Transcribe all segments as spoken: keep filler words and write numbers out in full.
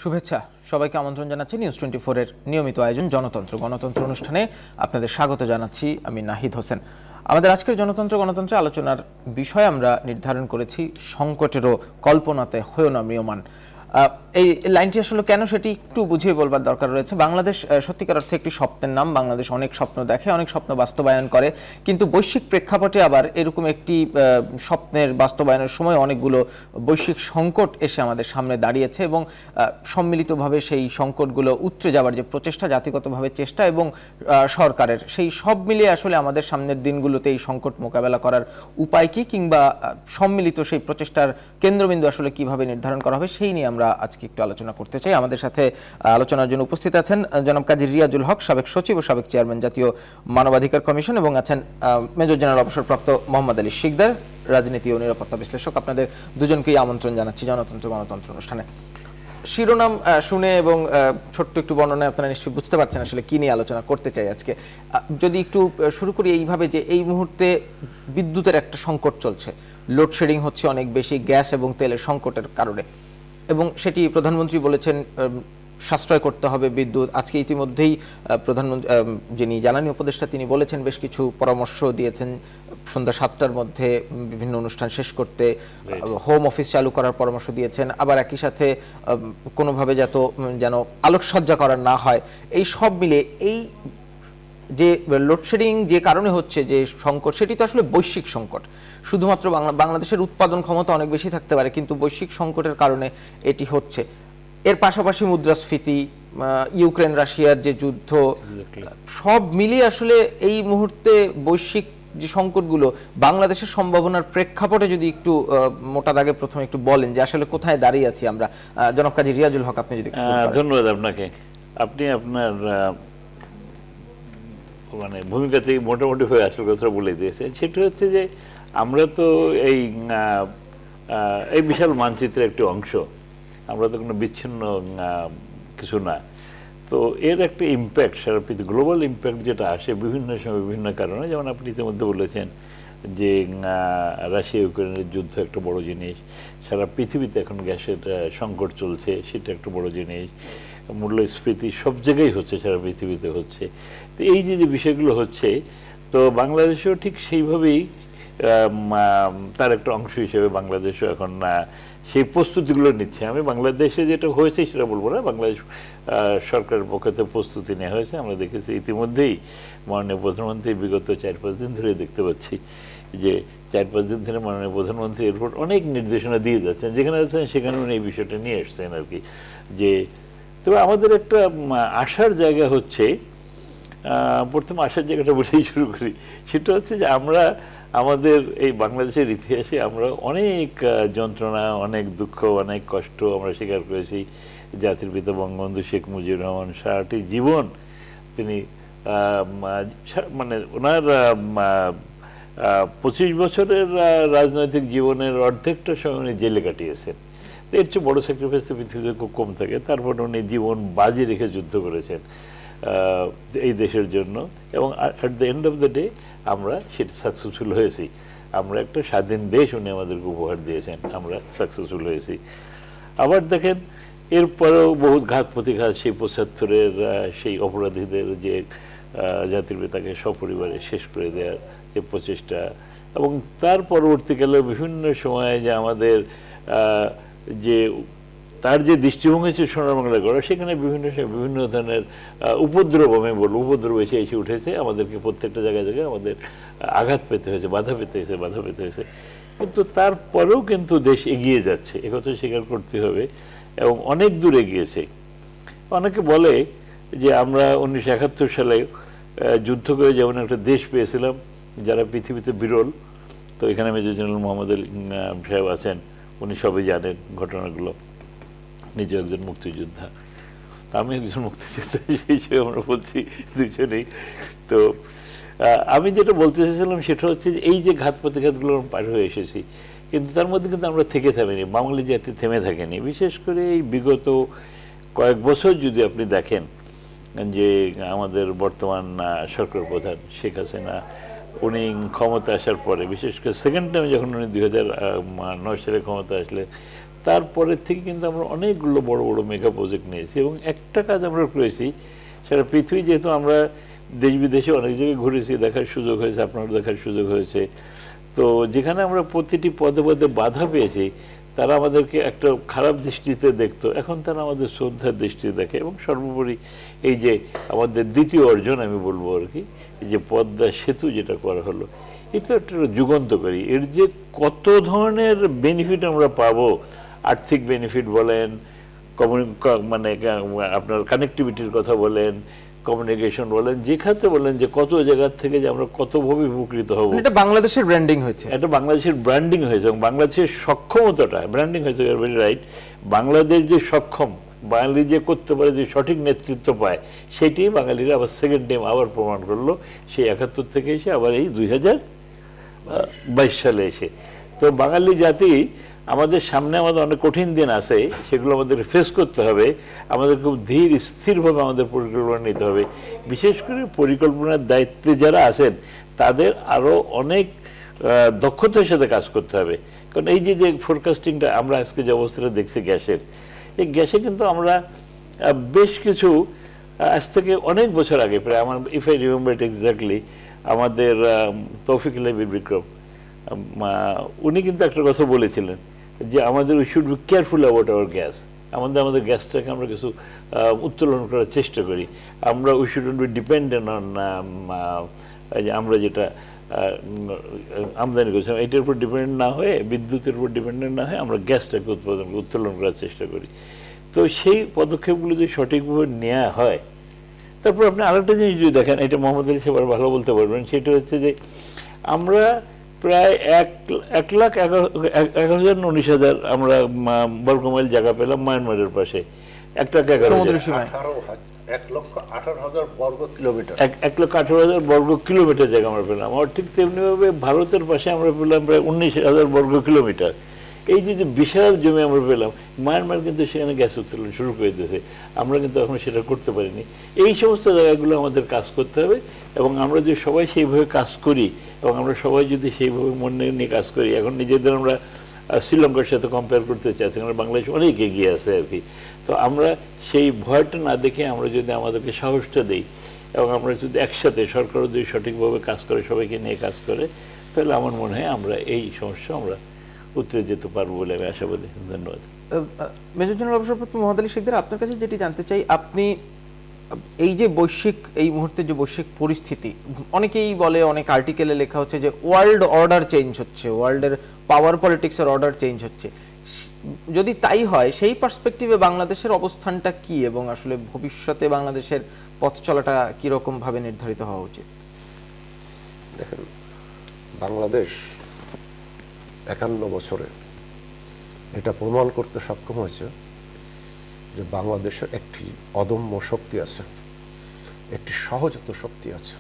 শুভেচ্ছা সবাইকে আমন্ত্রণ জানাচ্ছি নিউজ টোয়েন্টি ফোর এর নিয়মিত আয়োজন জনতন্ত্র গণতন্ত্র অনুষ্ঠানে আপনাদের স্বাগত জানাচ্ছি আমি নাহিদ হোসেন। আমাদের আজকের জনতন্ত্র গণতন্ত্র আলোচনার বিষয় আমরা নির্ধারণ করেছি সংকটেরও কল্পনাতে হয়েও না ম্রিয়মান। এই লাইনটি আসলে কেন সেটি একটু বুঝিয়ে বলবার দরকার রয়েছে। বাংলাদেশ সত্যিকার অর্থে একটি স্বপ্নের নাম। বাংলাদেশ অনেক স্বপ্ন দেখে, অনেক স্বপ্ন বাস্তবায়ন করে, কিন্তু বৈশ্বিক প্রেক্ষাপটে আবার এরকম একটি স্বপ্নের বাস্তবায়নের সময় অনেকগুলো বৈশ্বিক সংকট এসে আমাদের সামনে দাঁড়িয়েছে এবং সম্মিলিতভাবে সেই সংকটগুলো উতরে যাওয়ার যে প্রচেষ্টা, জাতিগতভাবে চেষ্টা এবং সরকারের, সেই সব মিলিয়ে আসলে আমাদের সামনের দিনগুলোতে এই সংকট মোকাবেলা করার উপায় কি, কিংবা সম্মিলিত সেই প্রচেষ্টার কেন্দ্রবিন্দু আসলে কিভাবে নির্ধারণ করা হবে সেই নিয়ে আমরা আজকে একটু আলোচনা করতে চাই। আমাদের সাথে আলোচনার জন্য উপস্থিত আছেন জনাব কাজী রিয়াজুল হক, সাবেক সচিব ও সাবেক চেয়ারম্যান জাতীয় মানবাধিকার কমিশন, এবং আছেন মেজর জেনারেল অবসরপ্রাপ্ত মোহাম্মদ আলী শিকদার, রাজনীতি ও নিরাপত্তা বিশ্লেষক। আপনাদের দুজনকেই আমন্ত্রণ জানাচ্ছি জনতন্ত্র গণতন্ত্র অনুষ্ঠানে। শিরোনাম শুনে এবং ছোট্ট একটু বর্ণনায় আপনারা নিশ্চয়ই বুঝতে পারছেন আসলে কি নিয়ে আলোচনা করতে চাই আজকে। যদি একটু শুরু করি এইভাবে যে এই মুহূর্তে বিদ্যুতের একটা সংকট চলছে, লোডশেডিং হচ্ছে অনেক বেশি গ্যাস এবং তেলের সংকটের কারণে, এবং সেটি প্রধানমন্ত্রী বলেছেন সাশ্রয় করতে হবে বিদ্যুৎ। আজকে ইতিমধ্যেই প্রধানমন্ত্রী যিনি জ্বালানি উপদেষ্টা তিনি বলেছেন, বেশ কিছু পরামর্শ দিয়েছেন সন্ধ্যা সাতটার মধ্যে বিভিন্ন অনুষ্ঠান শেষ করতে, হোম অফিস চালু করার পরামর্শ দিয়েছেন, আবার একই সাথে কোনোভাবে যাতে যেন আলোকসজ্জা করা না হয়। এই সব মিলে এই যে লোডশেডিং যে কারণে হচ্ছে যে সংকট, সেটি তো আসলে বৈশ্বিক সংকট। শুধুমাত্র বাংলাদেশের উৎপাদন ক্ষমতা অনেক বেশি থাকতে পারে, কিন্তু বৈশ্বিক সংকটের কারণে এটি হচ্ছে। এর পাশাপাশি মুদ্রাস্ফীতি, ইউক্রেন রাশিয়ার যে যুদ্ধ, সব মিলিয়ে আসলে এই মুহূর্তে বৈশ্বিক যে সংকটগুলো বাংলাদেশের সম্ভাবনার প্রেক্ষাপটে যদি একটু মোটা দাগে প্রথমে একটু বলেন যে আসলে কোথায় দাঁড়িয়ে আছি আমরা। জনাব কাজী রিয়াজুল হক, আপনি যদি। ধন্যবাদ আপনাকে। আপনি আপনার মানে ভূমিকাতেই মোটামুটি হয়ে আসল কথা বলে দিয়েছেন। সেটা হচ্ছে যে আমরা তো এই এই বিশাল মানচিত্রের একটি অংশ, আমরা তো কোনো বিচ্ছিন্ন কিছু না। তো এর একটা ইম্প্যাক্ট সারা পৃথিবী, গ্লোবাল ইম্প্যাক্ট যেটা আসে বিভিন্ন সময় বিভিন্ন কারণে, যেমন আপনি ইতিমধ্যে বলেছেন যে রাশিয়া ইউক্রেনের যুদ্ধ একটা বড় জিনিস, সারা পৃথিবীতে এখন গ্যাসের সংকট চলছে সেটা একটা বড় জিনিস, মূল্যস্ফীতি সব জায়গায় হচ্ছে, সারা পৃথিবীতে হচ্ছে। তো এই যে যে বিষয়গুলো হচ্ছে, তো বাংলাদেশেও ঠিক সেইভাবেই তার একটা অংশ হিসেবে বাংলাদেশও এখন সেই প্রস্তুতিগুলো নিচ্ছে। আমি বাংলাদেশে যেটা হয়েছে সেটা বলবো না, বাংলাদেশ সরকারের পক্ষ থেকে প্রস্তুতি নেওয়া হয়েছে। আমরা দেখেছি ইতিমধ্যেই মাননীয় প্রধানমন্ত্রী বিগত চার পাঁচ দিন ধরে দেখতে পাচ্ছি যে চার পাঁচ দিন ধরে মাননীয় প্রধানমন্ত্রী এর উপর অনেক নির্দেশনা দিয়ে যাচ্ছেন, যেখানে আছেন সেখানে উনি এই বিষয়টা নিয়ে এসছেন আর কি। যে তবে আমাদের একটা আশার জায়গা হচ্ছে, প্রথম আশার জায়গাটা বলেই শুরু করি, সেটা হচ্ছে যে আমরা আমাদের এই বাংলাদেশের ইতিহাসে আমরা অনেক যন্ত্রণা, অনেক দুঃখ, অনেক কষ্ট আমরা স্বীকার করেছি। জাতির পিতা বঙ্গবন্ধু শেখ মুজিবুর রহমান সারাটি জীবন তিনি মানে ওনার পঁচিশ বছরের রাজনৈতিক জীবনের অর্ধেকটা সময় উনি জেলে কাটিয়েছেন। এর চেয়ে বড় স্যাক্রিফাইস তো পৃথিবীতে খুব কম থাকে। তারপর উনি জীবন বাজি রেখে যুদ্ধ করেছেন এই দেশের জন্য, এবং at the end of the day আমরা সেটা সাকসেসফুল হয়েছি। আমরা একটা স্বাধীন দেশ উনি আমাদেরকে উপহার দিয়েছেন, আমরা সাকসেসফুল হয়েছি। আবার দেখেন এরপরেও বহুত ঘাত প্রতিঘাত, সেই পঁচাত্তরের সেই অপরাধীদের যে জাতির পিতাকে সপরিবারে শেষ করে দেওয়ার যে প্রচেষ্টা, এবং তার পরবর্তীকালে বিভিন্ন সময়ে যে আমাদের যে তার যে দৃষ্টিভঙ্গি ছিল সোনার বাংলা করা, সেখানে বিভিন্ন বিভিন্ন ধরনের উপদ্রব, আমি বলবো উপদ্রব এসে এসে উঠেছে। আমাদেরকে প্রত্যেকটা জায়গায় জায়গায় আমাদের আঘাত পেতে হয়েছে, বাধা পেতে হয়েছে, বাধা পেতে হয়েছে। কিন্তু তারপরেও কিন্তু দেশ এগিয়ে যাচ্ছে, একথা স্বীকার করতে হবে, এবং অনেক দূর এগিয়েছে। অনেকে বলে যে আমরা উনিশশো একাত্তর সালে যুদ্ধ করে যেমন একটা দেশ পেয়েছিলাম যারা পৃথিবীতে বিরল। তো এখানে মেজর জেনারেল মোহাম্মদ আলী সাহেব আছেন, উনি সবই জানেন ঘটনাগুলো, নিজে একজন মুক্তিযোদ্ধা, আমি একজন মুক্তিযোদ্ধা, সেই হিসেবে আমরা বলছি দুজনেই। তো আমি যেটা বলতে চাইছিলাম সেটা হচ্ছে যে এই যে ঘাত প্রতিঘাতগুলো আমরা পার হয়ে এসেছি, কিন্তু তার মধ্যে কিন্তু আমরা থেকে থামিনি, বাঙালি জাতি থেমে থাকেনি। বিশেষ করে এই বিগত কয়েক বছর যদি আপনি দেখেন যে আমাদের বর্তমান সরকার প্রধান শেখ হাসিনা উনি ক্ষমতা আসার পরে, বিশেষ করে সেকেন্ড টাইম যখন উনি দুই হাজার নয় সালে ক্ষমতা আসলে, তারপরের থেকে কিন্তু আমরা অনেকগুলো বড় বড় মেগা প্রজেক্ট নিয়েছি এবং একটা কাজ আমরা করেছি, সারা পৃথিবী যেহেতু আমরা দেশ বিদেশে অনেক জায়গায় ঘুরেছি, দেখার সুযোগ হয়েছে, আপনার দেখার সুযোগ হয়েছে, তো যেখানে আমরা প্রতিটি পদে পদে বাধা পেয়েছি তারা আমাদেরকে একটা খারাপ দৃষ্টিতে দেখতো, এখন তারা আমাদের শ্রদ্ধার দৃষ্টিতে দেখে। এবং সর্বোপরি এই যে আমাদের দ্বিতীয় অর্জন আমি বলবো আর কি, এই যে পদ্মা সেতু যেটা করা হলো, এটা একটা যুগান্তকারী। এর যে কত ধরনের বেনিফিট আমরা পাবো, আর্থিক বেনিফিট বলেন, মানে আপনার কানেক্টিভিটির কথা বলেন, কমিউনিকেশন বলেন, যে খাতে বলেন, যে কত জায়গা থেকে যে আমরা কতভাবে উপকৃত হব। এটা বাংলাদেশের ব্র্যান্ডিং হয়েছে, এটা বাংলাদেশের ব্র্যান্ডিং হয়েছে এবং বাংলাদেশের সক্ষমতাটা ব্র্যান্ডিং হয়েছে, ভেরি রাইট। বাংলাদেশ যে সক্ষম, বাঙালি যে করতে পারে, যে সঠিক নেতৃত্ব পায়, সেটি বাঙালিরা আবার সেকেন্ড টাইম আবার প্রমাণ করলো, সেই একাত্তর থেকে এসে আবার এই দুই হাজার বাইশ সালে এসে। তো বাঙালি জাতি, আমাদের সামনে আমাদের অনেক কঠিন দিন আছে, সেগুলো আমাদের ফেস করতে হবে। আমাদের খুব ধীর স্থিরভাবে আমাদের পরিকল্পনা নিতে হবে। বিশেষ করে পরিকল্পনার দায়িত্বে যারা আছেন তাদের আরও অনেক দক্ষতার সাথে কাজ করতে হবে। কারণ এই যে যে ফোরকাস্টিংটা আমরা আজকে যে অবস্থাটা দেখছি গ্যাসের, এই গ্যাসে কিন্তু আমরা বেশ কিছু আজ থেকে অনেক বছর আগে, প্রায় আমার if I remember it exactly, আমাদের তৌফিক আলী বিক্রম উনি কিন্তু একটা কথা বলেছিলেন যে আমাদের we should be careful about our gas. আমাদের আমাদের গ্যাসটাকে আমরা কিছু উত্তোলন করার চেষ্টা করি। আমরা we shouldn't be dependent on, আমরা যেটা আমদানি করছিলাম এটার উপর ডিপেন্ডেন্ট না হয়ে, বিদ্যুতের উপর ডিপেন্ডেন্ট না হয়ে আমরা গ্যাসটাকে উৎপাদন উত্তোলন করার চেষ্টা করি। তো সেই পদক্ষেপগুলো যদি সঠিকভাবে নেওয়া হয়, তারপর আপনি আরেকটা জিনিস যদি দেখেন, এটা মোহাম্মদ আলী সাহেব ভালো বলতে পারবেন, সেটা হচ্ছে যে আমরা প্রায় এক এক লাখ এগারো এগারো হাজার উনিশ হাজার আমরা বর্গমাইল জায়গা পেলাম মায়ানমারের পাশে, এক লাখ এগারো এক লক্ষ আঠারো হাজার বর্গ কিলোমিটার এক লক্ষ আঠারো হাজার বর্গ কিলোমিটার জায়গা আমরা পেলাম। আর ঠিক তেমনিভাবে ভারতের পাশে আমরা পেলাম প্রায় উনিশ হাজার বর্গ কিলোমিটার। এই যে যে বিশাল জমি আমরা পেলাম, মায়ানমার কিন্তু সেখানে গ্যাস উত্তোলন শুরু করে দিয়েছে, আমরা কিন্তু এখন সেটা করতে পারিনি। এই সমস্ত জায়গাগুলো আমাদের কাজ করতে হবে এবং আমরা যদি সবাই সেইভাবে কাজ করি এবং আমরা সবাই যদি সেইভাবে মনে নিয়ে কাজ করি, এখন নিজেদের আমরা শ্রীলঙ্কার সাথে কম্পেয়ার করতে চাইছি, কারণ বাংলাদেশ অনেক এগিয়ে আছে আর কি। তো আমরা সেই ভয়টা না দেখে আমরা যদি আমাদেরকে সাহসটা দিই এবং আমরা যদি একসাথে, সরকারও যদি সঠিকভাবে কাজ করে, সবাইকে নিয়ে কাজ করে, তাহলে আমার মনে হয় আমরা এই সমস্যা আমরা উত্তরে যেতে পারবো বলে আমি আশাবাদী। ধন্যবাদ। মেজর জেনারেল অবসরপ্রাপ্ত মোহাম্মদ আলী শেখদার, আপনার কাছে যেটি জানতে চাই, আপনি এই যে বৈশ্বিক, এই মুহূর্তে যে বৈশ্বিক পরিস্থিতি, অনেকেই বলে, অনেক আর্টিকেলে লেখা হচ্ছে যে ওয়ার্ল্ড অর্ডার চেঞ্জ হচ্ছে, ওয়ার্ল্ডের পাওয়ার পলিটিক্সের অর্ডার চেঞ্জ হচ্ছে। যদি তাই হয়, সেই পার্সপেক্টিভে বাংলাদেশের অবস্থানটা কি এবং আসলে ভবিষ্যতে বাংলাদেশের পথ চলাটা কিরকম ভাবে নির্ধারিত হওয়া উচিত? দেখেন, বাংলাদেশ একান্ন বছরে এটা প্রমাণ করতে সক্ষম হয়েছে যে বাংলাদেশের একটি অদম্য শক্তি আছে, একটি সহজাত শক্তি আছে।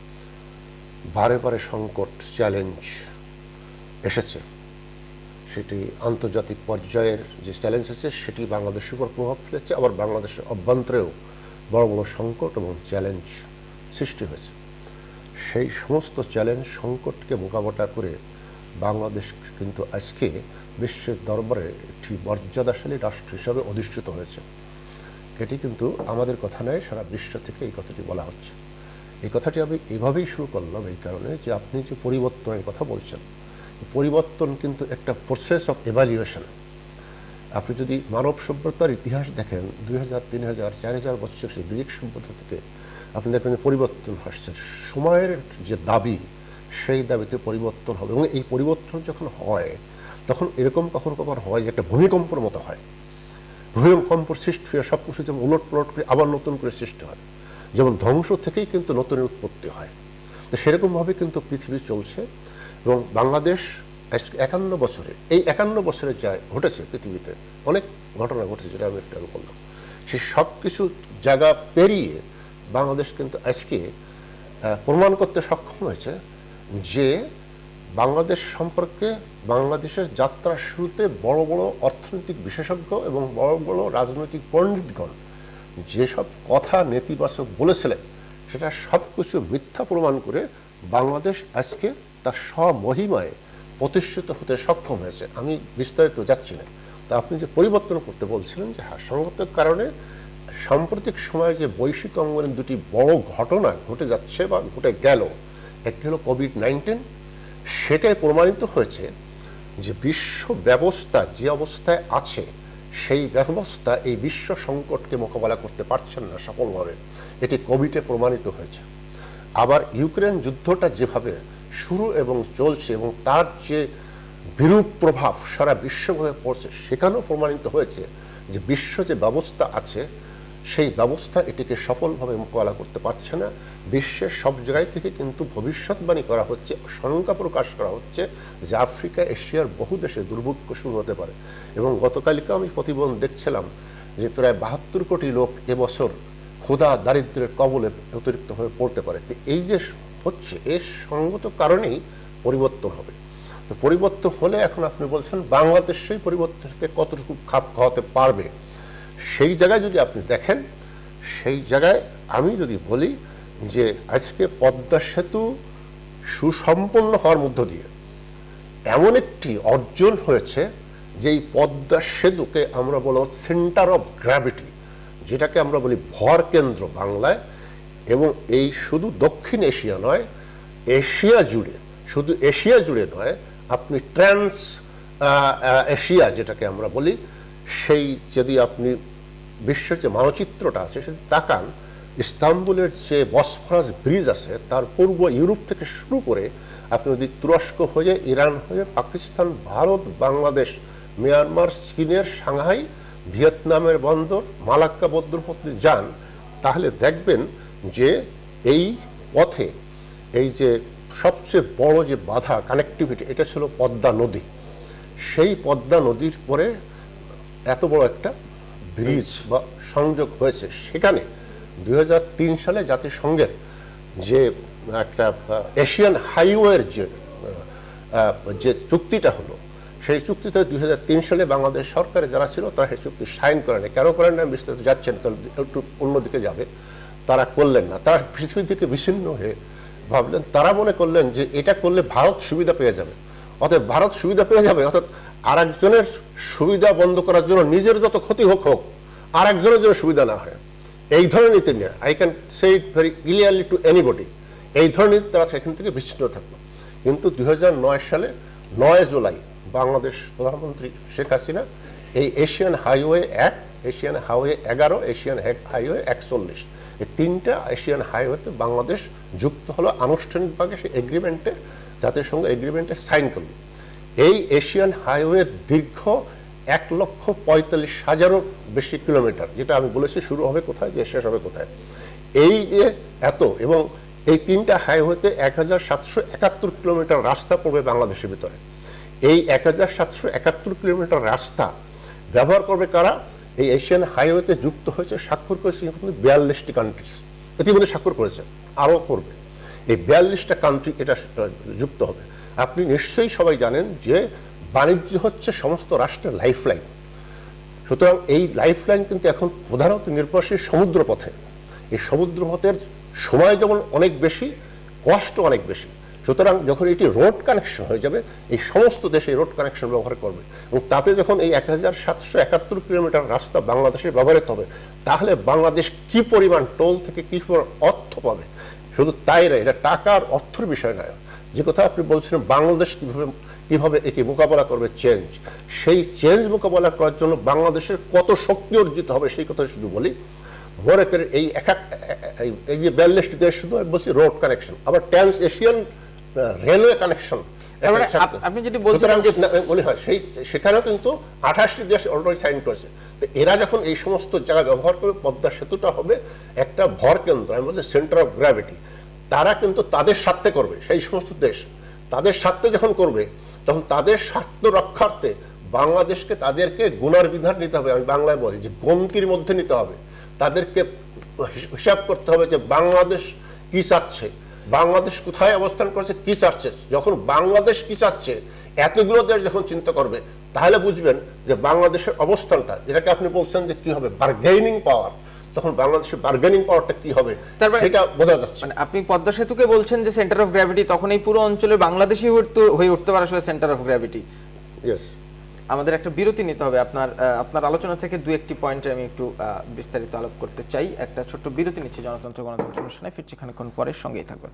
বারে বারে সংকট, চ্যালেঞ্জ এসেছে, সেটি আন্তর্জাতিক পর্যায়ের যে চ্যালেঞ্জ আছে সেটি বাংলাদেশের উপর প্রভাব ফেলেছে, আবার বাংলাদেশের অভ্যন্তরেও বড় বড় সংকট এবং চ্যালেঞ্জ সৃষ্টি হয়েছে। সেই সমস্ত চ্যালেঞ্জ, সংকটকে মোকাবেলা করে বাংলাদেশ কিন্তু আজকে বিশ্বের দরবারে একটি মর্যাদাশালী রাষ্ট্র হিসাবে অধিষ্ঠিত হয়েছে। এটি কিন্তু আমাদের কথা নয়, সারা বিশ্ব থেকে এই কথাটি বলা হচ্ছে। এই কথাটি আমি এভাবেই শুরু করলাম এই কারণে যে আপনি যে পরিবর্তনের কথা বলছেন, পরিবর্তন কিন্তু একটা প্রসেস অফ এভালুয়েশন। আপনি যদি মানব সভ্যতার ইতিহাস দেখেন, দুই হাজার তিন হাজার চার হাজার বছর সেই গ্রিক সভ্যতা থেকে আপনি দেখবেন পরিবর্তন আসছে। সময়ের যে দাবি, সেই দাবিতে পরিবর্তন হবে এবং এই পরিবর্তন যখন হয় তখন এরকম কখনো কখনো হয় যে একটা ভূমিকম্পর মতো হয়। ভূমিকম্প সৃষ্টি হয়ে সব কিছু যেমন উলট পালট করে আবার নতুন করে সৃষ্টি হয়, যেমন ধ্বংস থেকেই কিন্তু নতুনের উৎপত্তি হয়। তো সেরকমভাবে কিন্তু পৃথিবী চলছে এবং বাংলাদেশ একান্ন বছরে, এই একান্ন বছরে যা ঘটেছে পৃথিবীতে অনেক ঘটনা ঘটেছে, যেটা আমি একটু বললাম, সেই সব কিছু জায়গা পেরিয়ে বাংলাদেশ কিন্তু আজকে প্রমাণ করতে সক্ষম হয়েছে যে বাংলাদেশ সম্পর্কে বাংলাদেশের যাত্রার শুরুতে বড় বড় অর্থনৈতিক বিশেষজ্ঞ এবং বড় বড় রাজনৈতিক পণ্ডিতগণ যেসব কথা নেতিবাচক বলেছিলেন, সেটা সব কিছু মিথ্যা প্রমাণ করে বাংলাদেশ আজকে তার স্বমহিমায় প্রতিষ্ঠিত হতে সক্ষম হয়েছে। আমি বিস্তারিত যাচ্ছি না, তা আপনি যে পরিবর্তন করতে বলছিলেন যে হ্যাঁ সঙ্গত কারণে সাম্প্রতিক সময়ে যে বৈশ্বিক অঙ্গনের দুটি বড় ঘটনা ঘটে যাচ্ছে বা ঘটে গেল, একটি হলো কোভিড নাইন্টিন, সেটাই প্রমাণিত হয়েছে যে বিশ্ব ব্যবস্থা যে অবস্থায় আছে সেই ব্যবস্থা এই বিশ্ব সংকটকে মোকাবেলা করতে পারছেন না সফলভাবে, এটি কোভিডে প্রমাণিত হয়েছে। আবার ইউক্রেন যুদ্ধটা যেভাবে শুরু এবং চলছে এবং তার যে বিরূপ প্রভাব সারা বিশ্বভাবে পড়ছে, সেখানেও প্রমাণিত হয়েছে যে বিশ্ব যে ব্যবস্থা আছে সেই ব্যবস্থা এটিকে সফলভাবে মোকাবেলা করতে পারছে না। বিশ্বের সব জায়গায় থেকে কিন্তু ভবিষ্যৎবাণী করা হচ্ছে, শঙ্কা প্রকাশ করা হচ্ছে যে আফ্রিকা এশিয়ার বহু দেশে দুর্ভিক্ষ শুরু হতে পারে। এবং গতকালকে আমি প্রতিবেদন দেখছিলাম যে প্রায় বাহাত্তর কোটি লোক এবছর ক্ষুধা দারিদ্র্যের কবলে অতিরিক্তভাবে পড়তে পারে। এই যে হচ্ছে এর সঙ্গত কারণেই পরিবর্তন হবে। তো পরিবর্তন হলে এখন আপনি বলছেন বাংলাদেশ সেই পরিবর্তনকে কতটুকু খাপ খাওয়াতে পারবে, সেই জায়গায় যদি আপনি দেখেন, সেই জায়গায় আমি যদি বলি যে আজকে পদ্মা সেতু সুসম্পন্ন হওয়ার মধ্য দিয়ে এমন একটি অর্জন হয়েছে যে এই পদ্মা সেতুকে আমরা বলব সেন্টার অফ গ্র্যাভিটি, যেটাকে আমরা বলি ভর কেন্দ্র বাংলায়, এবং এই শুধু দক্ষিণ এশিয়া নয়, এশিয়া জুড়ে, শুধু এশিয়া জুড়ে নয়, আপনি ট্রান্স এশিয়া যেটাকে আমরা বলি, সেই যদি আপনি বিশ্বের যে মানচিত্রটা আছে সেটা তাকান, ইস্তাম্বুলের যে বসফরাস ব্রিজ আছে তার পূর্ব ইউরোপ থেকে শুরু করে আপনি যদি তুরস্ক হয়ে, ইরান হয়ে, পাকিস্তান, ভারত, বাংলাদেশ, মিয়ানমার, চীনের সাংহাই, ভিয়েতনামের বন্দর, মালাক্কা বন্দরপথে যান, তাহলে দেখবেন যে এই পথে এই যে সবচেয়ে বড় যে বাধা কানেক্টিভিটি, এটা ছিল পদ্মা নদী। সেই পদ্মা নদীর পরে এত বড় একটা ব্রিজ বা সংযোগ হয়েছে। সেখানে দুই হাজার তিন সালে জাতিসংঘের যে একটা এশিয়ান হাইওয়ের যে যে চুক্তিটা হলো, সেই চুক্তিতে দুই হাজার তিন সালে বাংলাদেশ সরকারে যারা ছিল তারা সেই চুক্তি সাইন করেন। কেন করেন না বিস্তারিত যাচ্ছেন, একটু অন্যদিকে যাবে, তারা করলেন না। তারা পৃথিবী থেকে বিচ্ছিন্ন হয়ে ভাবলেন, তারা মনে করলেন যে এটা করলে ভারত সুবিধা পেয়ে যাবে, অতএব ভারত সুবিধা পেয়ে যাবে, অর্থাৎ আর একজনের সুবিধা বন্ধ করার জন্য নিজের যত ক্ষতি হোক হোক, আর একজনের জন্য সুবিধা না হয়, এই ধরনের নীতি নিয়ে I can say it very clearly to anybody, এই ধরনের তারা সেখান থেকে বিচ্ছিন্ন থাকলো। কিন্তু দুই হাজার নয় সালে নয় জুলাই বাংলাদেশ প্রধানমন্ত্রী শেখ হাসিনা এই এশিয়ান হাইওয়ে এক, এশিয়ান হাইওয়ে এগারো, এশিয়ান হাইওয়ে একচল্লিশ, এই তিনটা এশিয়ান হাইওয়েতে বাংলাদেশ যুক্ত হলো আনুষ্ঠানিকভাবে সেই এগ্রিমেন্টে, জাতিসংঘ এগ্রিমেন্টে সাইন করল। এই এশিয়ান হাইওয়ে দীর্ঘ এক লক্ষ পঁয়তাল্লিশ হাজারও বেশি কিলোমিটার, যেটা আমি বলেছি শুরু হবে কোথায়, যে শেষ হবে কোথায়। এই যে এত, এবং এই তিনটা হাইওয়েতে এক হাজার সাতশো একাত্তর কিলোমিটার রাস্তা পড়বে বাংলাদেশের ভিতরে। এই এক হাজার সাতশো একাত্তর কিলোমিটার রাস্তা ব্যবহার করবে কারা? এই এশিয়ান হাইওয়েতে যুক্ত হয়েছে, স্বাক্ষর করেছে বিয়াল্লিশটি কান্ট্রিজ, ইতিমধ্যে স্বাক্ষর করেছে, আরও করবে। এই বিয়াল্লিশটা কান্ট্রি এটা যুক্ত হবে। আপনি নিশ্চয়ই সবাই জানেন যে বাণিজ্য হচ্ছে সমস্ত রাষ্ট্রের লাইফলাইন। সুতরাং এই লাইফলাইন কিন্তু এখন প্রধানত নির্ভরশীল সমুদ্রপথে। এই সমুদ্রপথের সময় যেমন অনেক বেশি, কষ্ট অনেক বেশি। সুতরাং যখন এটি রোড কানেকশন হয়ে যাবে, এই সমস্ত দেশে রোড কানেকশন ব্যবহার করবে, এবং তাতে যখন এই এক হাজার সাতশো একাত্তর কিলোমিটার রাস্তা বাংলাদেশে ব্যবহৃত হবে, তাহলে বাংলাদেশ কি পরিমাণ টোল থেকে কি পরিমাণ অর্থ পাবে। শুধু তাই নয়, এটা টাকার অর্থের বিষয় নয়, যে কথা আপনি বলছিলেন বাংলাদেশ কিভাবে কিভাবে এটি মোকাবেলা করবে চেঞ্জ, সেই চেঞ্জ মোকাবেলা করার জন্য বাংলাদেশের কত শক্তি অর্জিত হবে সেই কথা শুধু বলি। মনে করেন এই এক এই যে বিয়াল্লিশটি দেশ শুধু বলছি রোড কানেকশন, আবার ট্রান্স এশিয়ান রেলওয়ে কানেকশন আপনি যদি বলছেন যে বলি হয়, সেই সেখানেও কিন্তু আঠাশটি দেশ অলরেডি সাইন করেছে। তো এরা যখন এই সমস্ত জায়গা ব্যবহার করবে, পদ্মা সেতুটা হবে একটা ভর কেন্দ্র, আমি বলছি সেন্টার অফ গ্র্যাভিটি। তারা কিন্তু তাদের স্বার্থে করবে, সেই সমস্ত দেশ তাদের স্বার্থে যখন করবে, তখন তাদের স্বার্থ রক্ষার্থে বাংলাদেশকে তাদেরকে গুণার বিধান নিতে হবে। আমি বাংলায় বলি যে গন্তির মধ্যে নিতে হবে, তাদেরকে হিসাব করতে হবে যে বাংলাদেশ কি চাচ্ছে, বাংলাদেশ কোথায় অবস্থান করছে, কি চাচ্ছে। যখন বাংলাদেশ কি চাচ্ছে এতগুলো দেশ যখন চিন্তা করবে, তাহলে বুঝবেন যে বাংলাদেশের অবস্থানটা, যেটাকে আপনি বলছেন যে কি হবে বার্গেনিং পাওয়ার, তখন বাংলাদেশের বার্গেনিং পাওয়ারটা কি হবে সেটা বোঝা যাচ্ছে। মানে আপনি পদ্মা সেতুকে বলছেন যে সেন্টার অফ গ্র্যাভিটি, তখন এই পুরো অঞ্চলে বাংলাদেশই হয়ে উঠতে পারে আসলে সেন্টার অফ গ্র্যাভিটি। ইয়েস, আমাদের একটা বিরতি নিতে হবে। আপনার আপনার আলোচনা থেকে দু একটি পয়েন্টে আমি একটু বিস্তারিত আলোপ করতে চাই। একটা ছোট্ট বিরতি নিচ্ছি জনতন্ত্র গণতন্ত্র অনুষ্ঠানে, ফিরছি খানিকক্ষণ পরে, সঙ্গেই থাকবেন।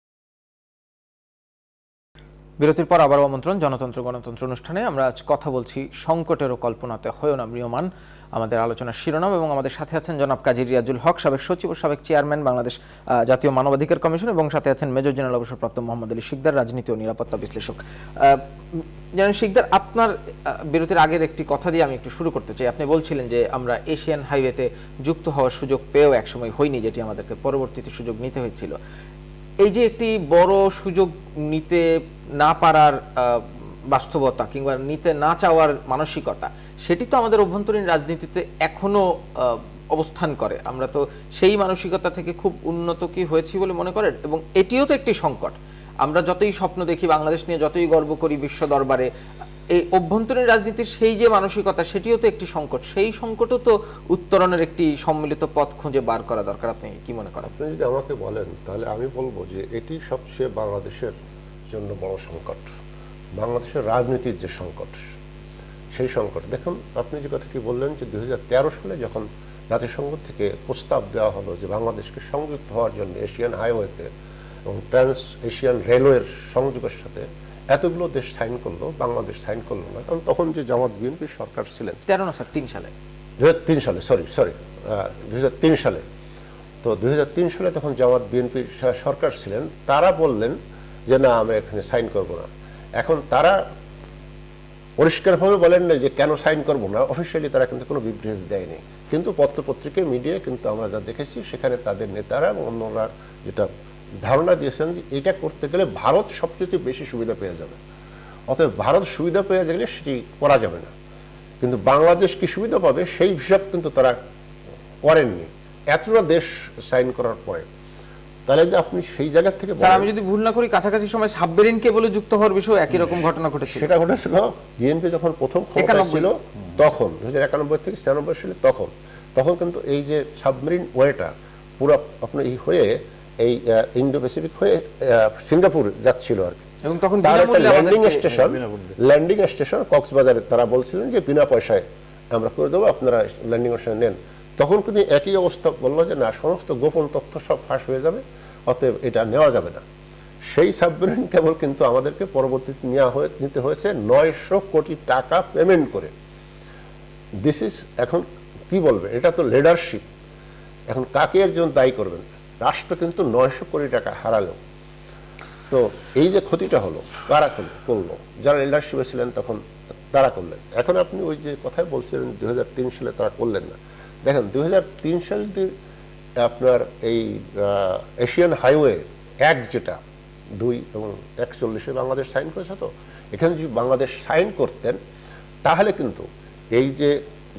বিরতির পর আবার আমন্ত্রণ জনতন্ত্র গণতন্ত্র অনুষ্ঠানে। আমরা আজ কথা বলছি সংকটেরও কল্পনাতে হয় না ম্রিয়মান, আমাদের আলোচনার শিরোনাম, এবং আমাদের সাথে আছেন জনাব কাজী রিয়াজুল হক, সাবেক সচিব ও সাবেক চেয়ারম্যান বাংলাদেশ জাতীয় মানবাধিকার কমিশন, এবং সাথে আছেন মেজর জেনারেল অবসরপ্রাপ্ত মোহাম্মদ আলী শিকদার, রাজনীতি ও নিরাপত্তা বিশ্লেষক। জেনারেল শিকদার, আপনার বিরতির আগের একটি কথা দিয়ে আমি একটু শুরু করতে চাই। আপনি বলছিলেন যে আমরা এশিয়ান হাইওয়েতে যুক্ত হওয়ার সুযোগ পেয়েও একসময় হয়নি, যেটি আমাদেরকে পরবর্তীতে সুযোগ নিতে হয়েছিল। এই যে একটি বড় সুযোগ নিতে না পারার বাস্তবতা কিংবা নিতে না চাওয়ার মানসিকতা, সেটি তো আমাদের অভ্যন্তরীণ রাজনীতিতে এখনো অবস্থান করে। আমরা তো সেই মানসিকতা থেকে খুব উন্নত কি হয়েছি বলে মনে করেন? এবং এটিও তো একটি সংকট। আমরা যতই স্বপ্ন দেখি, বাংলাদেশ নিয়ে যতই গর্ব করি বিশ্ব দরবারে, এই অভ্যন্তরীণ রাজনীতির সেই যে মানসিকতা, সেটিও তো একটি সংকট। সেই সংকটও তো উত্তরণের একটি সম্মিলিত পথ খুঁজে বার করা দরকার। আপনি কি মনে করেন? আপনি যদি আমাকে বলেন তাহলে আমি বলবো যে এটি সবচেয়ে বাংলাদেশের জন্য বড় সংকট, বাংলাদেশের রাজনীতির যে সংকট, সেই সংকট। দেখুন, আপনি যে কথাটি বললেন যে দুই হাজার তেরো সালে যখন জাতিসংঘ থেকে প্রস্তাব দেওয়া হলো যে বাংলাদেশকে সংযুক্ত হওয়ার জন্য এশিয়ান হাইওয়েতে এবং ট্রান্স এশিয়ান রেলওয়ের সংযোগের সাথে এতগুলো দেশ সাইন করলো, বাংলাদেশ সাইন করলো না। কারণ তখন যে জামাত বিএনপি সরকার ছিলেন, তেরো না স্যার তিন সালে দুই হাজার তিন সালে সরি সরি দুই হাজার তিন সালে তো দুই হাজার তিন সালে তখন জামাত বিএনপির সরকার ছিলেন, তারা বললেন যে না, আমরা এখানে সাইন করব না। এখন তারা পরিষ্কারভাবে বলেন না যে কেন সাইন করব না, অফিসিয়ালি তারা কিন্তু কোনো বিবৃতি দেয়নি, কিন্তু পত্রপত্রিকায় মিডিয়ায় কিন্তু আমরা যা দেখেছি সেখানে তাদের নেতারা এবং অন্যরা যেটা ধারণা দিয়েছেন যে এটা করতে গেলে ভারত সবচেয়ে বেশি সুবিধা পেয়ে যাবে, অতএব ভারত সুবিধা পেয়ে গেলে সেটি করা যাবে না। কিন্তু বাংলাদেশ কি সুবিধা পাবে সেই হিসাব কিন্তু তারা করেননি এতটা দেশ সাইন করার পরে। তাহলে যে আপনি সেই জায়গা থেকে, স্যার আমি যদি ভুল না করি, কাছাকাছি সময় সাবমেরিন কেবলে যুক্ত হওয়ার বিষয়ে একই রকম ঘটনা ঘটেছিল। সেটা ঘটেছিল বিএনপি যখন প্রথম ক্ষমতায় ছিল তখন দুই হাজার একানব্বই থেকে ছিয়ানব্বই সালে, তখন তখন কিন্তু এই যে সাবমেরিন ওয়েটা পুরো আপনার এই হয়ে এই ইন্দো প্যাসিফিক হয়ে সিঙ্গাপুর যাচ্ছিল আর কি। এবং তখন ল্যান্ডিং স্টেশন ল্যান্ডিং স্টেশন কক্সবাজারে তারা বলছিলেন যে বিনা পয়সায় আমরা করে দেবো, আপনারা ল্যান্ডিং স্টেশন নেন। তখন কিন্তু একই অবস্থা বললো যে না, সমস্ত গোপন তথ্য সব ফাঁস হয়ে যাবে, অতএব এটা নেওয়া যাবে না। সেই সাবমেরিন কেবল কিন্তু আমাদেরকে পরবর্তীতে নেওয়া হয়ে নিতে হয়েছে নয়শো কোটি টাকা পেমেন্ট করে। দিস ইজ, এখন কি বলবে, এটা তো লিডারশিপ। এখন কাকে এর জন্য দায়ী করবেন? রাষ্ট্র কিন্তু নয়শো কোটি টাকা হারালো। তো এই যে ক্ষতিটা হলো, কারা করলো? যারা লিডারশিপে ছিলেন তখন তারা করলেন। এখন আপনি ওই যে কথাই বলছিলেন দুই হাজার তিন সালে তারা করলেন না। দেখেন দুই হাজার তিন সালে আপনার এই এশিয়ান হাইওয়ে অ্যাক্ট যেটা দুই এবং একচল্লিশে বাংলাদেশ সাইন করেছে, তো এখানে যদি বাংলাদেশ সাইন করতেন তাহলে কিন্তু এই যে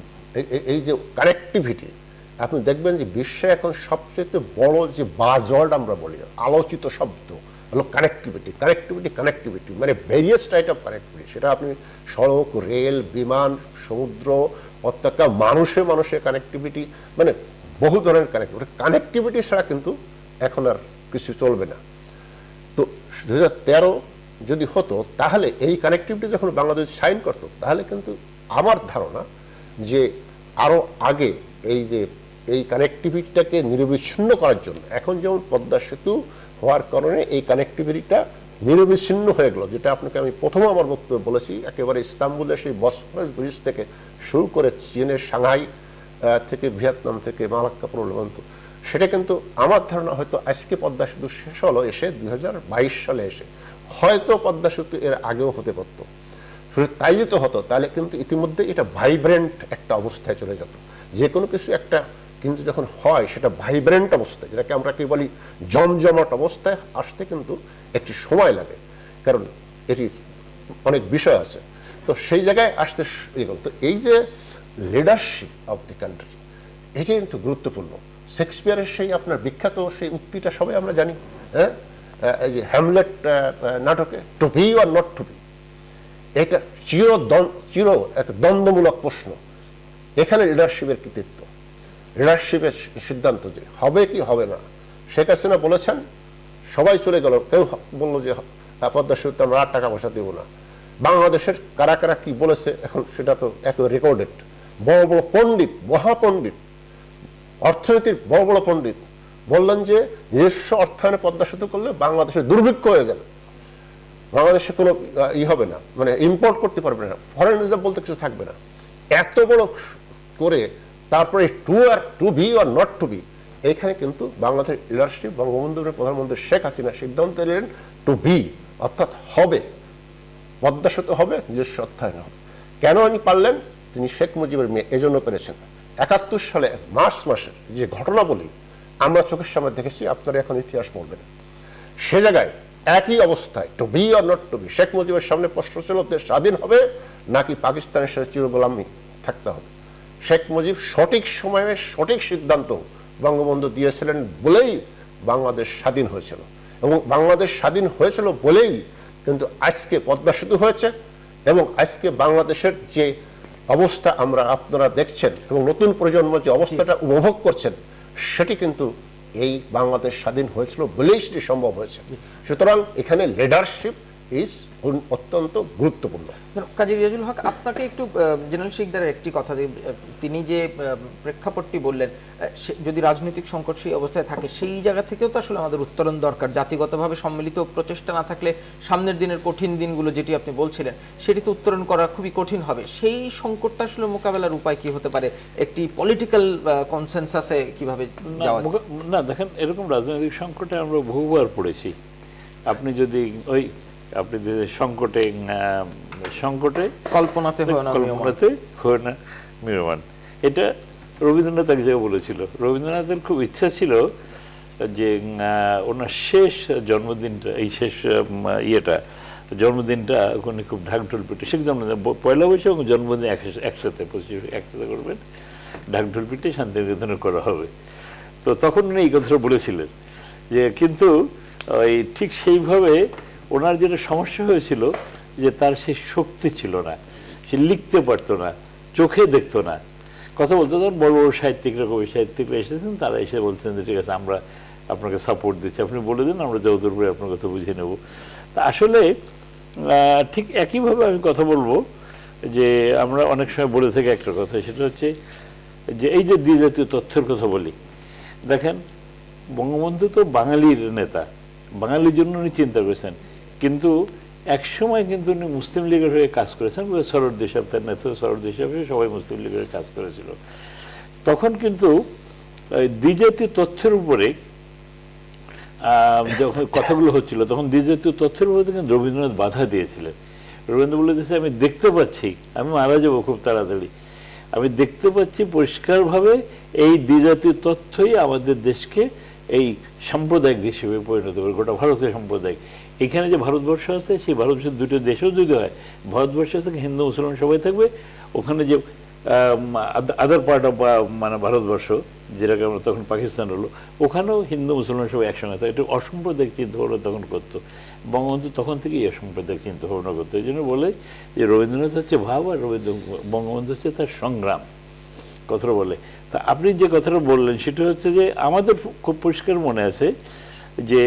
এই যে কানেক্টিভিটি, আপনি দেখবেন যে বিশ্বে এখন সবচেয়ে বড় যে বাজওয়ার্ড আমরা বলি, আলোচিত শব্দ হলো কানেক্টিভিটি। কানেক্টিভিটি কানেক্টিভিটি মানে ভেরিয়াস টাইপ অফ কানেক্টিভিটি। সেটা আপনি সড়ক, রেল, বিমান, সমুদ্র, প্রত্যেকটা মানুষে মানুষে কানেক্টিভিটি, মানে বহু ধরনের কানেক্টিভিটি। কানেক্টিভিটি ছাড়া কিন্তু এখন আর কিছু চলবে না। তো দু হাজার তেরো যদি হতো, তাহলে এই কানেক্টিভিটি যখন বাংলাদেশ সাইন করতো, তাহলে কিন্তু আমার ধারণা যে আরো আগে এই যে এই কানেক্টিভিটিটাকে নিরবিচ্ছিন্ন করার জন্য, এখন যেমন পদ্মা সেতু হওয়ার কারণে এই কানেক্টিভিটিটা নিরবিচ্ছিন্ন হয়ে গেল, যেটা আপনাকে আমি প্রথমে আমার বক্তব্যে বলেছি, একেবারে ইস্তাম্বুলের সেই বসফরাস ব্রিজ থেকে শুরু করে চীনের সাংহাই থেকে ভিয়েতনাম থেকে মালাক্কা পর্যন্ত, সেটা কিন্তু আমার ধারণা হয়তো আজকে পদ্মা সেতু শেষ হলো এসে দুই হাজার বাইশ সালে এসে, হয়তো পদ্মা সেতু এর আগেও হতে পারত। তাই যদি হতো তাহলে কিন্তু ইতিমধ্যে এটা ভাইব্রেন্ট একটা অবস্থায় চলে যেত। যে কোনো কিছু একটা কিন্তু যখন হয় সেটা ভাইব্রেন্ট অবস্থায়, যেটাকে আমরা কি বলি জমজমাট অবস্থায় আসতে কিন্তু একটি সময় লাগে, কারণ এটি অনেক বিষয় আছে। তো সেই জায়গায় আসতে তো এই যে লিডারশিপ অফ দি কান্ট্রি, এটি কিন্তু গুরুত্বপূর্ণ। শেক্সপিয়ারের সেই আপনার বিখ্যাত সেই উক্তিটা সবাই আমরা জানি, হ্যাঁ, এই যে হ্যামলেট নাটকে to be or not to be, এটা চির চির এক দ্বন্দ্বমূলক প্রশ্ন। এখানে লিডারশিপের কৃতিত্ব, লিডারশিপের সিদ্ধান্ত যে হবে কি হবে না। শেখ হাসিনা বলেছেন, সবাই চলে গেল, কেউ বললো যে পদ্মা সেতুতে আমরা আর টাকা পয়সা দেবো না। বাংলাদেশের কারা কারা কি বলেছে এখন সেটা তো একেবারে রেকর্ডেড। বড় বড় পণ্ডিত, মহাপণ্ডিত, অর্থনীতির বড় বড় পণ্ডিত বললেন যে নিজস্ব অর্থায়নে পদ্মা সেতু করলে বাংলাদেশের দুর্ভিক্ষ হয়ে যাবে, বাংলাদেশে কোনো ই হবে না, মানে ইম্পোর্ট করতে পারবে না, ফরেন রিজার্ভ বলতে কিছু থাকবে না। এত বড় করে তারপরে to or to be or not to be, এইখানে কিন্তু বাংলাদেশের লিডারশিপ বঙ্গবন্ধুর প্রধানমন্ত্রী শেখ হাসিনা সিদ্ধান্ত নিলেন টু বি, অর্থাৎ হবে, পদ্মা সেতু হবে, নিজস্ব অর্থায়নে হবে। কেন উনি পারলেন? তিনি শেখ মুজিবের মেয়ে, এজন্য পেরেছেন। একাত্তর সালে মার্চ মাসের যে ঘটনা বলি আমরা চোখের সামনে দেখেছি, আপনারা এখন ইতিহাস পড়বেন। সে জায়গায় একই অবস্থায় to be or not to be, Sheikh মুজিবের সামনে প্রশ্ন ছিল দেশ স্বাধীন হবে নাকি পাকিস্তানের সাথে চিরগোলামি থাকতে হবে। শেখ মুজিব সঠিক সময়ে সঠিক সিদ্ধান্ত বঙ্গবন্ধু দিয়েছিলেন বলেই বাংলাদেশ স্বাধীন হয়েছিল, এবং বাংলাদেশ স্বাধীন হয়েছিল বলেই কিন্তু আজকে পদ্মা সেতু হয়েছে, এবং আজকে বাংলাদেশের যে অবস্থা আমরা আপনারা দেখছেন এবং নতুন প্রজন্ম যে অবস্থাটা উপভোগ করছেন, সেটি কিন্তু এই বাংলাদেশ স্বাধীন হয়েছিল বলেই সেটি সম্ভব হয়েছে। সুতরাং এখানে লিডারশিপ ইজ অত্যন্ত গুরুত্বপূর্ণ। কাজী রিয়াজুল হক, আপনাকে একটু জেনারেল শিকদারের একটি কথা, তিনি যে প্রেক্ষাপটটি বললেন, যদি রাজনৈতিক সংকট সেই অবস্থায় থাকে, সেই জায়গা থেকেও তো আসলে আমাদের উত্তরণ দরকার। জাতিগতভাবে সম্মিলিত প্রচেষ্টা না থাকলে সামনের দিনের কঠিন দিনগুলো যেটি আপনি বলছিলেন সেটি তো উত্তরণ করা খুবই কঠিন হবে। সেই সংকটটা আসলে মোকাবেলার উপায় কি হতে পারে? একটি পলিটিক্যাল কনসেনসাসে কিভাবে যাওয়া? না দেখেন, এরকম রাজনৈতিক সংকটে আমরা বহুবার পড়েছি। আপনি যদি ওই আপনি সংকটে সংকটে কল্পনাতে কল্পনাতে হয় না মিরমান, এটা রবীন্দ্রনাথ এক জায়গায় বলেছিল। রবীন্দ্রনাথের খুব ইচ্ছা ছিল যে ওনার শেষ জন্মদিনটা, এই শেষ ইয়েটা জন্মদিনটা ওখানে খুব ঢাকঢোল পিটে, শেষ জন্মদিন পয়লা বৈশাখ এবং জন্মদিন একসাথে পঁচিশ একসাথে করবেন, ঢাকঢোল পিটে শান্তিনিকেতনে করা হবে। তো তখন উনি এই কথাটা বলেছিলেন যে, কিন্তু ওই ঠিক সেইভাবে ওনার যেটা সমস্যা হয়েছিল যে তার সেই শক্তি ছিল না, সে লিখতে পারতো না, চোখে দেখতো না, কথা বলতো। তখন বড় বড় সাহিত্যিকরা, কবি সাহিত্যিকরা এসেছেন, তারা এসে বলছেন যে ঠিক আছে আমরা আপনাকে সাপোর্ট দিচ্ছি, আপনি বলে দিন, আমরা যতদূর করে আপনার কথা বুঝে নেব। তা আসলে ঠিক একইভাবে আমি কথা বলবো যে আমরা অনেক সময় বলে থাকি একটা কথা, সেটা হচ্ছে যে এই যে দ্বিজাতীয় তথ্যের কথা বলি, দেখেন বঙ্গবন্ধু তো বাঙালির নেতা, বাঙালির জন্য উনি চিন্তা করেছেন, কিন্তু এক সময় কিন্তু উনি মুসলিম লীগের হয়ে কাজ করেছেন। সরোয়ার্দী সাহেব তার নেতা, সরোয়ার্দী সাহেব সবাই মুসলিম লীগের কাজ করেছিল। তখন কিন্তু দ্বিজাতীয় তথ্যের উপরে যখন কথাগুলো হচ্ছিল, তখন দ্বিজাতীয় তথ্যের উপরে কিন্তু রবীন্দ্রনাথ বাধা দিয়েছিলেন। রবীন্দ্র বলে দিয়েছে, আমি দেখতে পাচ্ছি আমি মারা যাবো খুব তাড়াতাড়ি, আমি দেখতে পাচ্ছি পরিষ্কারভাবে এই দ্বিজাতীয় তথ্যই আমাদের দেশকে এই সাম্প্রদায়িক হিসেবে পরিণত করে, গোটা ভারতীয় সাম্প্রদায়িক। এখানে যে ভারতবর্ষ আছে, সেই ভারতবর্ষের দুটো দেশেও যদি হয়, ভারতবর্ষ আছে হিন্দু মুসলমান সবাই থাকবে, ওখানে যে আদার পার্ট অফ মানে ভারতবর্ষ যেটাকে আমরা তখন পাকিস্তান হলো, ওখানেও হিন্দু মুসলমান সবাই একসঙ্গে থাকে। এটা অসাম্প্রদায়িক চিন্তাভাবনা তখন করতো বঙ্গবন্ধু, তখন থেকেই অসাম্প্রদায়িক চিন্তাভাবনা করতো। এই জন্য বলে যে রবীন্দ্রনাথ হচ্ছে ভাব আর রবীন্দ্র বঙ্গবন্ধু হচ্ছে তার সংগ্রাম, কথাটা বলে। তা আপনি যে কথাটা বললেন সেটা হচ্ছে যে আমাদের খুব পরিষ্কার মনে আছে যে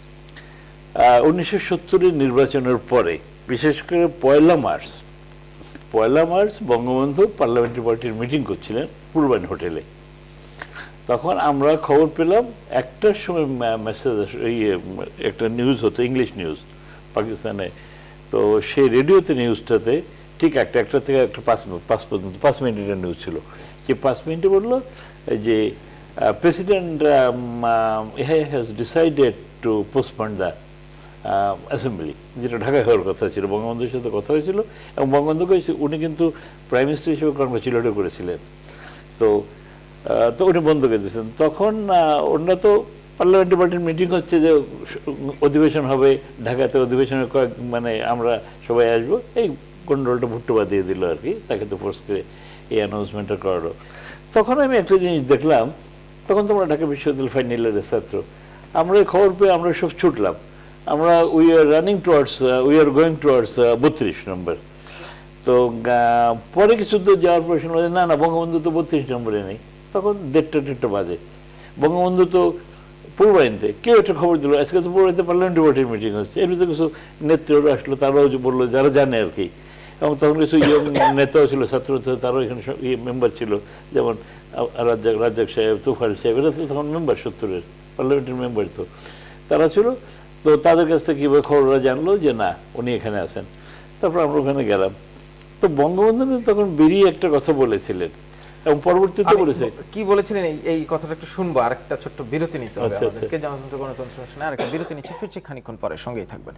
উনিশশো সত্তরের নির্বাচনের পরে, বিশেষ করে পয়লা মার্চ পয়লা মার্চ বঙ্গবন্ধু পার্লামেন্টারি পার্টির মিটিং করছিলেন পূর্বাইন হোটেলে। তখন আমরা খবর পেলাম, একটার সময় মেসেজ, ইয়ে একটা নিউজ হতো, ইংলিশ নিউজ পাকিস্তানে। তো সেই রেডিওতে নিউজটাতে ঠিক একটা একটা থেকে একটা পাঁচ পাঁচ পর্যন্ত পাঁচ মিনিটের নিউজ ছিল, যে পাঁচ মিনিটে বললো যে president has decided to postpone the assembly, যেটা ঢাকায় হওয়ার কথা ছিল। বঙ্গবন্ধুর সাথে কথা হয়েছিল এবং বঙ্গবন্ধুকে উনি কিন্তু প্রাইম মিনিস্টার হিসেবে কর্মচিলটে করেছিলেন। তো তো উনি বন্ধ করে দিয়েছেন। তখন ওনারা তো পার্লামেন্টারি পার্টির মিটিং হচ্ছে, যে অধিবেশন হবে ঢাকাতে, অধিবেশনের কয়েক মানে আমরা সবাই আসবো, এই গন্ডগোলটা ভুট্টো বাদিয়ে দিল আর কি, তাকে তো ফোর্স করে এই অ্যানাউন্সমেন্টটা করালো। তখন আমি একটা জিনিস দেখলাম, তখন তো আমরা ঢাকা বিশ্ববিদ্যালয় ফাইনাল ইয়ারের ছাত্র, আমরা খবর পেয়ে আমরা সব ছুটলাম, আমরা we are running towards we are going towards বত্রিশ নম্বর। তো পরে কিছু তো যাওয়ার পর শুনলো না না বঙ্গবন্ধু তো বত্রিশ নম্বরে নেই। তখন দেড়টা দেড়টা বাজে, বঙ্গবন্ধু তো পূর্বাইনতে কেউ একটা খবর দিল আজকে তো পূর্বাইনতে পার্লামেন্টারি বডির মিটিং হচ্ছে এর ভিতরে কিছু নেত্রীরা আসলো, তারাও যে বললো যারা জানে আর কি, এবং তখন কিছু ইয়ং নেতাও ছিল, ছাত্র তারাও এখানে মেম্বার ছিল, যেমন রাজ্জাক রাজ্জাক সাহেব, তুফাইল সাহেব, এরা তো তখন মেম্বার সত্তরের পার্লামেন্টের মেম্বার, তো তারা ছিল। তো তাদের কাছ থেকে কীভাবে খবররা জানলো যে না উনি এখানে আছেন, তারপর আমরা ওখানে গেলাম। তো বঙ্গবন্ধু তখন বেরিয়ে একটা কথা বলেছিলেন এবং পরবর্তীতে বলেছে কি বলেছিলেন এই কথাটা একটু শুনবো, আর একটা ছোট্ট বিরতি নিতে হবে আমাদেরকে। জনতন্ত্র গণতন্ত্র অনুষ্ঠানে আর একটা বিরতি নিচ্ছে, ফিরছি খানিকক্ষণ পরে, সঙ্গেই থাকবেন।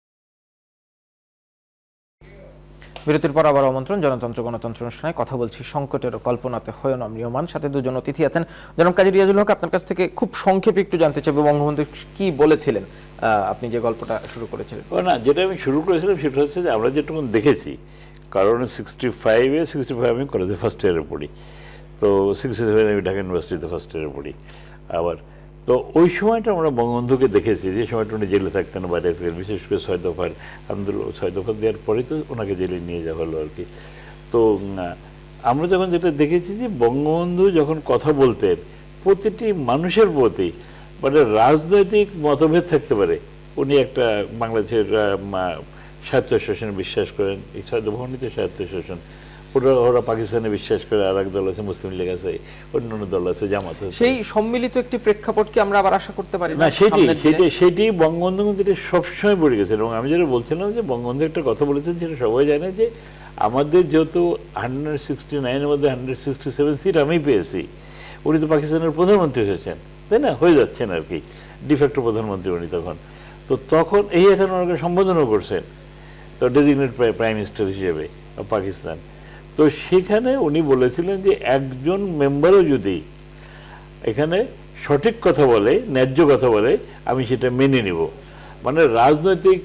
বিরতির পর আবার আমন্ত্রণ জনতন্ত্র গণতন্ত্র অনুষ্ঠানে। কথা বলছি সংকটের কল্পনাতে হয় না ম্রিয়মান। সাথে দুজন অতিথি আছেন। জনাব কাজী রিয়াজুল হক, আপনার কাছ থেকে খুব সংক্ষেপে একটু জানতে চাইব বঙ্গবন্ধু কি বলেছিলেন, আপনি যে গল্পটা শুরু করেছিলেন। না, যেটা আমি শুরু করেছিলাম সেটা হচ্ছে যে আমরা যেটুকু দেখেছি, কারণ সিক্সটি ফাইভে সিক্সটি ফাইভ আমি কলেজে ফার্স্ট ইয়ারে পড়ি, তো সিক্সটি সেভেন আমি ঢাকা ইউনিভার্সিটিতে ফার্স্ট ইয়ারে পড়ি আবার। তো ওই সময়টা আমরা বঙ্গবন্ধুকে দেখেছি, যে সময়টা উনি জেলে থাকতেন বাইরে থেকে, বিশেষ করে ছয় দফার আন্দোলন, ছয় দফা দেওয়ার পরেই তো ওনাকে জেলে নিয়ে যাওয়া হলো আর কি। তো আমরা যখন যেটা দেখেছি যে বঙ্গবন্ধু যখন কথা বলতেন প্রতিটি মানুষের প্রতি, মানে রাজনৈতিক মতভেদ থাকতে পারে, উনি একটা বাংলাদেশের স্বায়ত্তশাসনে বিশ্বাস করেন, এই ছয় দফানিতে স্বায়ত্তশাসন, ওরা ওরা পাকিস্তানে বিশ্বাস করে, আর এক দল আছে মুসলিম লীগ আছে, অন্যান্য দল আছে জামাত। সেই সম্মিলিত একটি প্রেক্ষাপট কি আমরা আবার আশা করতে পারি? না, সেটি সেটি সেটি বঙ্গবন্ধু কিন্তু সবসময় পড়ে গেছে। এবং আমি যেটা বলছিলাম যে বঙ্গবন্ধু একটা কথা বলেছেন, সেটা সবাই জানে যে আমাদের যেহেতু হান্ড্রেড সিক্সটি নাইনের মধ্যে হান্ড্রেড সিক্সটি সেভেন সিট আমি পেয়েছি, উনি তো পাকিস্তানের প্রধানমন্ত্রী হয়েছেন, তাই না, হয়ে যাচ্ছেন আর কি, ডিফেক্টো প্রধানমন্ত্রী উনি তখন। তো তখন এই এখন ওনাকে সম্বোধনও করছেন, তো ডেজিগনেট প্রাইম মিনিস্টার হিসেবে পাকিস্তান। তো সেখানে উনি বলেছিলেন যে একজন মেম্বারও যদি এখানে সঠিক কথা বলে, ন্যায্য কথা বলে, আমি সেটা মেনে নিব। মানে রাজনৈতিক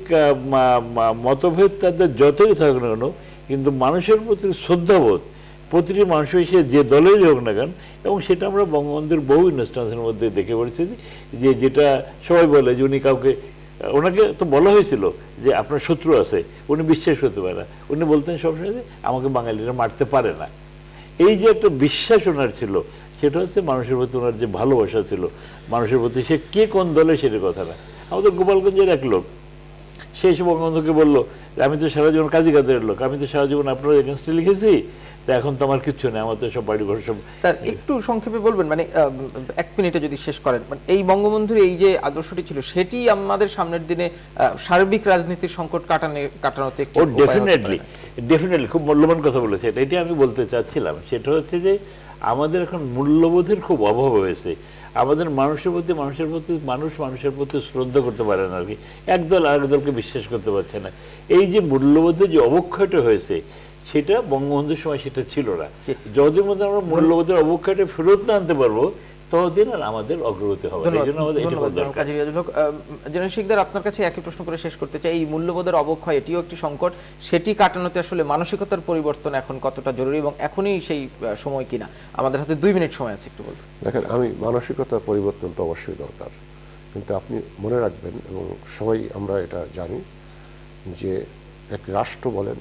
মতভেদ তাদের যতই থাকুক না কেন, কিন্তু মানুষের প্রতি শ্রদ্ধাবোধ প্রতিটি মানুষের সে যে দলেরই হোক না কেন, এবং সেটা আমরা বঙ্গবন্ধুর বহু ইনস্টান্সের মধ্যে দেখে পড়েছি যে যেটা সবাই বলে যে উনি কাউকে, ওনাকে তো বলা হয়েছিল যে আপনার শত্রু আছে, উনি বিশ্বাস করতে পারে না, উনি বলতেন সবসময় যে আমাকে বাঙালিরা মারতে পারে না। এই যে একটা বিশ্বাস ওনার ছিল, সেটা হচ্ছে মানুষের প্রতি ওনার যে ভালোবাসা ছিল, মানুষের প্রতি সে কে কোন দলে সেটা কথা না। আমাদের গোপালগঞ্জের এক লোক সেই সব বঙ্গবন্ধুকে বললো আমি তো সারা জীবন কাজী কাদের লোক, আমি তো সারা জীবন আপনার এগেনস্টে লিখেছি, এখন তো আমার কিচ্ছু নেই, আমার তো সব বাড়ি ঘর সব। স্যার একটু সংক্ষেপে বলবেন, মানে এক মিনিটে যদি শেষ করেন, মানে এই বঙ্গবন্ধুর এই যে আদর্শটি ছিল সেটি আমাদের সামনের দিনে সার্বিক রাজনীতির সংকট কাটানো কাটানোতে একটু ডেফিনেটলি ডেফিনেটলি খুব মূল্যবান কথা বলেছে। এটাই আমি বলতে চাচ্ছিলাম, সেটা হচ্ছে যে আমাদের এখন মূল্যবোধের খুব অভাব হয়েছে। আমাদের মানুষের প্রতি মানুষের প্রতি মানুষ মানুষের প্রতি শ্রদ্ধা করতে পারে না আর কি, একদল আরেক দলকে বিশ্বাস করতে পারছে না। এই যে মূল্যবোধের যে অবক্ষয়টা হয়েছে, সেটা বঙ্গবন্ধুর সময় সেটা ছিল না। যতদিন মধ্যে আমরা মূল্যবোধের অবক্ষয়টা ফেরত না আনতে পারবো, ততদিন আর আমাদের অগ্রগতি হবে। এই জন্য আমাদের এটা দরকার। কাজী রিয়াজুল হক, জেনারেল শিকদার, আপনার কাছে একই প্রশ্ন করে শেষ করতে চাই, এই মূল্যবোধের অবক্ষয় এটিও একটি সংকট, সেটি কাটানোতে আসলে মানসিকতার পরিবর্তন এখন কতটা জরুরি এবং এখনই সেই সময় কিনা? আমাদের হাতে দুই মিনিট সময় আছে, একটু বলবেন। দেখেন, আমি মানসিকতার পরিবর্তন তো অবশ্যই দরকার, কিন্তু আপনি মনে রাখবেন এবং সবাই আমরা এটা জানি যে এক রাষ্ট্র বলেন,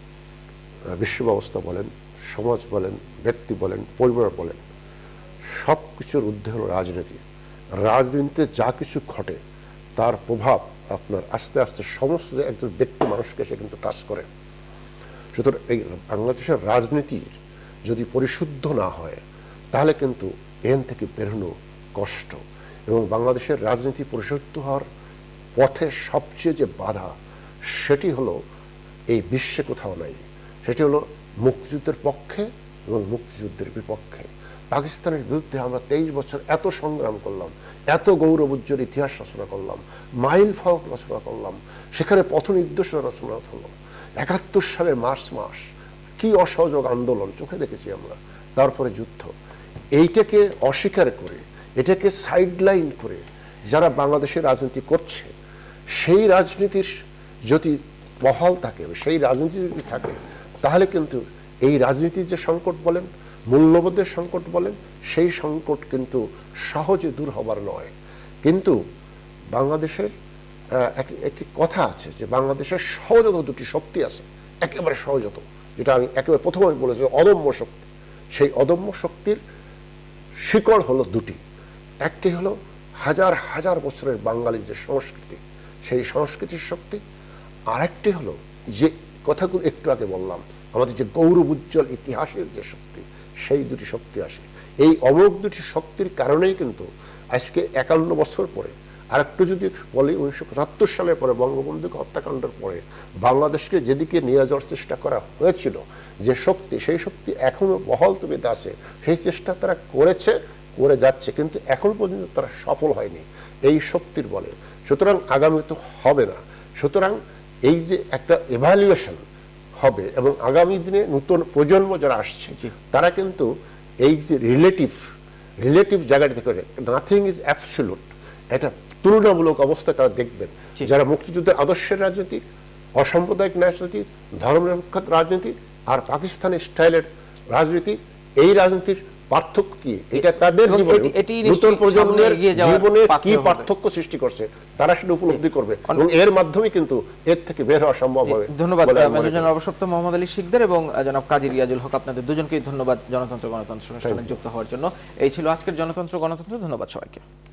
বিশ্ব ব্যবস্থা বলেন, সমাজ বলেন, ব্যক্তি বলেন, পরিবার বলেন, সব কিছুর ঊর্ধ্বে হলো রাজনীতি। রাজনীতিতে যা কিছু ঘটে তার প্রভাব আপনার আস্তে আস্তে সমস্ত একজন ব্যক্তি মানুষকে সে কিন্তু টাচ করে। সুতরাং এই বাংলাদেশের রাজনীতি যদি পরিশুদ্ধ না হয় তাহলে কিন্তু এন থেকে বেরোনো কষ্ট। এবং বাংলাদেশের রাজনীতি পরিশুদ্ধ হওয়ার পথে সবচেয়ে যে বাধা, সেটি হলো এই বিশ্বে কোথাও নাই, সেটি হলো মুক্তিযুদ্ধের পক্ষে এবং মুক্তিযুদ্ধের বিপক্ষে। পাকিস্তানের বিরুদ্ধে আমরা তেইশ বছর এত সংগ্রাম করলাম, এত গৌরব উজ্জ্বল ইতিহাস রচনা করলাম, মাইল ফলক রচনা করলাম, সেখানে পথ নির্দেশনা রচনা হলো। একাত্তর সালের মার্চ মাস কি অসহযোগ আন্দোলন চোখে দেখেছি আমরা, তারপরে যুদ্ধ। এইটাকে অস্বীকার করে, এটাকে সাইডলাইন করে যারা বাংলাদেশের রাজনীতি করছে, সেই রাজনীতির যদি বহাল থাকে, সেই রাজনীতি যদি থাকে, তাহলে কিন্তু এই রাজনীতির যে সংকট বলেন, মূল্যবোধের সংকট বলেন, সেই সংকট কিন্তু সহজে দূর হবার নয়। কিন্তু বাংলাদেশের একটি কথা আছে যে বাংলাদেশের সহজত দুটি শক্তি আছে, একেবারে সহজত, যেটা আমি একেবারে প্রথমে বলেছি, অদম্য শক্তি। সেই অদম্য শক্তির শিকড় হলো দুটি, একটি হলো হাজার হাজার বছরের বাঙালির যে সংস্কৃতি, সেই সংস্কৃতির শক্তি। আরেকটি হলো যে কথাগুলো একটু আগে বললাম, আমাদের যে গৌরব উজ্জ্বল ইতিহাসের যে শক্তি, সেই দুটি শক্তি আসে। এই অমোঘ দুটি শক্তির কারণেই কিন্তু আজকে একান্ন বছর পরে, আর একটু যদি বলি উনিশশো পঁচাত্তর সালের পরে বঙ্গবন্ধুকে হত্যাকাণ্ডের পরে বাংলাদেশকে যেদিকে নিয়ে যাওয়ার চেষ্টা করা হয়েছিল, যে শক্তি, সেই শক্তি এখনো বহাল তবিতে আছে। সেই চেষ্টা তারা করেছে, করে যাচ্ছে, কিন্তু এখন পর্যন্ত তারা সফল হয়নি এই শক্তির বলে। সুতরাং আগামী তো হবে না। সুতরাং এই যে একটা এভালুয়েশন হবে, এবং আগামী দিনে নতুন প্রজন্ম যারা আসছে তারা কিন্তু এই যে রিলেটিভ রিলেটিভ জায়গাটি থেকে, নাথিং ইজ অ্যাবসলিউট, এটা তুলনামূলক অবস্থায় তারা দেখবেন। যারা মুক্তিযুদ্ধের আদর্শের রাজনীতি, অসাম্প্রদায়িক রাজনীতি, ধর্মনিরপেক্ষ রাজনীতি আর পাকিস্তানি স্টাইলের রাজনীতি, এই রাজনীতির পার্থক্য কি, এটা তাদের জীবনে নতুন প্রজন্মের জীবনে কি পার্থক্য সৃষ্টি করছে তারা সেটা উপলব্ধি করবে, এবং এর মাধ্যমে কিন্তু এর থেকে বের হওয়া সম্ভব হবে। ধন্যবাদ মেজর জেনারেল অবসরপ্রাপ্ত মোহাম্মদ আলী শিকদার এবং জনাব কাজী রিয়াজুল হক, আপনাদের দুজনকেই ধন্যবাদ জনতন্ত্র গণতন্ত্র অনুষ্ঠানে যুক্ত হওয়ার জন্য। এই ছিল আজকের জনতন্ত্র গণতন্ত্র। ধন্যবাদ সবাইকে।